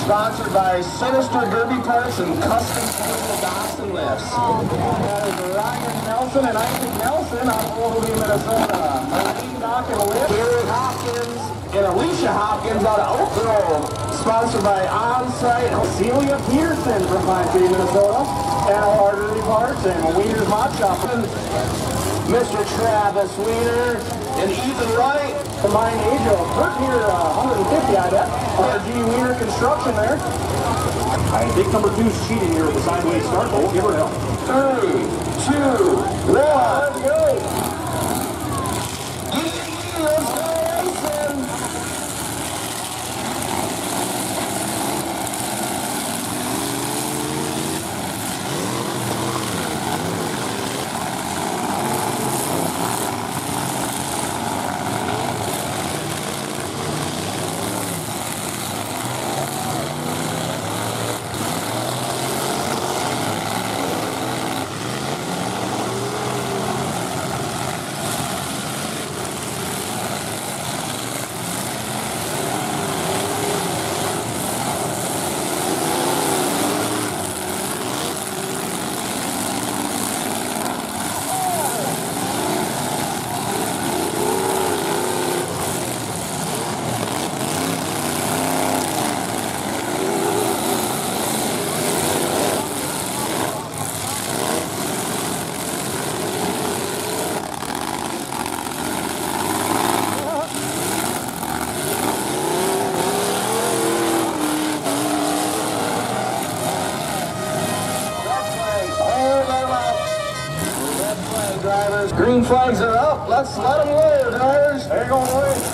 Sponsored by Sinister Derby Parts and Custom Docks and Lifts. That is Ryan Nelson and Isaac Nelson out of Oldham, Minnesota. Marine Dock and Lift. Gary Hopkins and Alicia Hopkins out of Oak Grove. Sponsored by On-Site Celia Peterson from Pine City, Minnesota. Analog Derby Parts and Wiener's Hot Shop. Mr. Travis Wiener and Ethan Wright. Combined age of 13 or 150, I bet. RG Wiener Construction there. I think number 2's cheating here with the sideways start, but we'll give her help. 3, 2, 1, let's go! Let's go, Racing! Drivers, green flags are up. Let's let them wave, drivers. They're going to wave.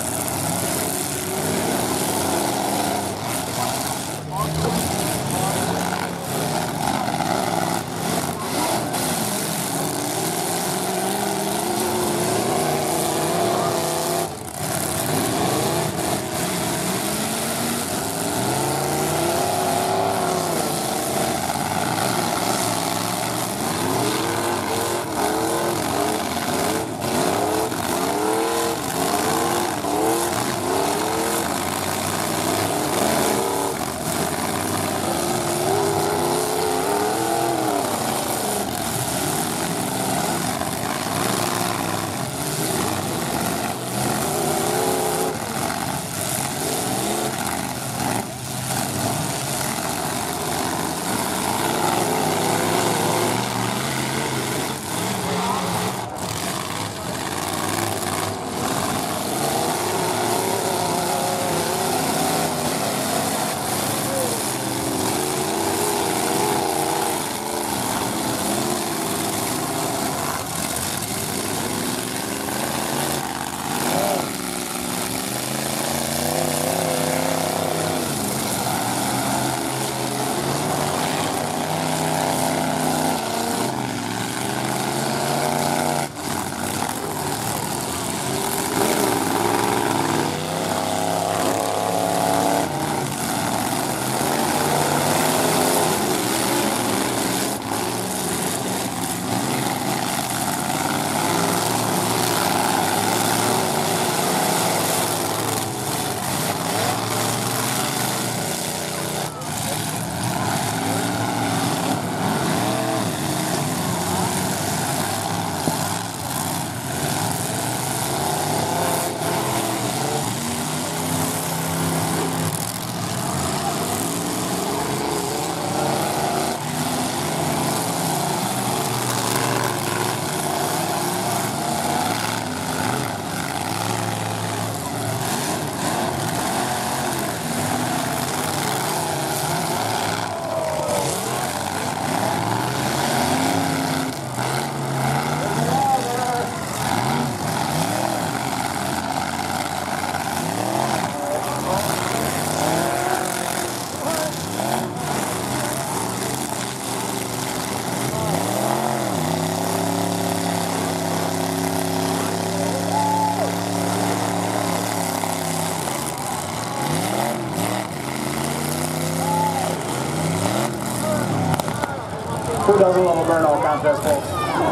Who doesn't love a burnout contest, folks?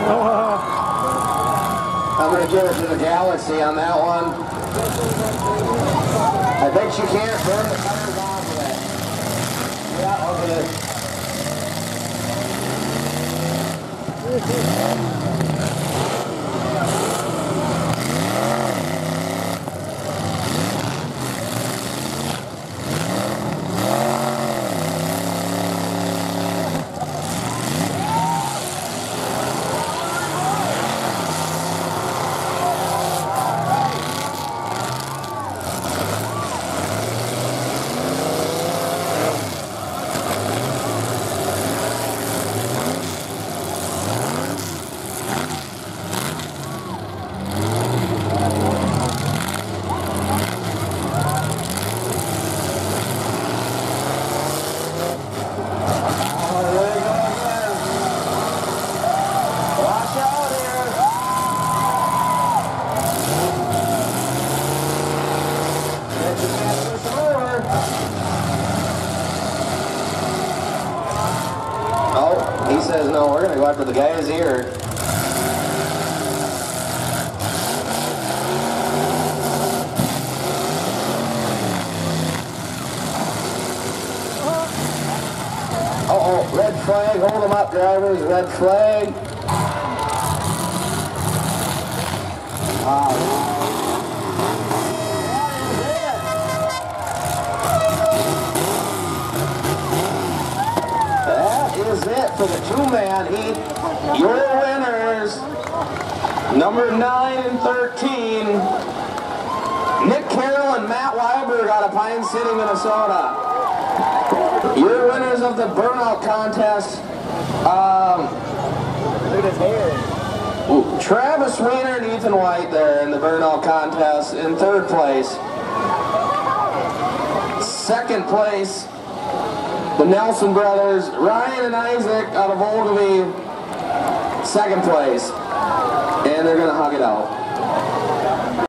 I'm going to give it to the Galaxy on that one. I bet you can't burn the tires off of that. He says, no, we're going to go after the guy's ear. Uh-oh, red flag. Hold them up, drivers. Red flag. For the two-man heat, your winners, number 9 and 13, Nick Carroll and Matt Weiberg out of Pine City, Minnesota. Your winners of the burnout contest, look at his hair. Travis Weiner and Ethan White there in the burnout contest in 3rd place. 2nd place, the Nelson brothers, Ryan and Isaac out of Olduvai, 2nd place. And they're going to hug it out.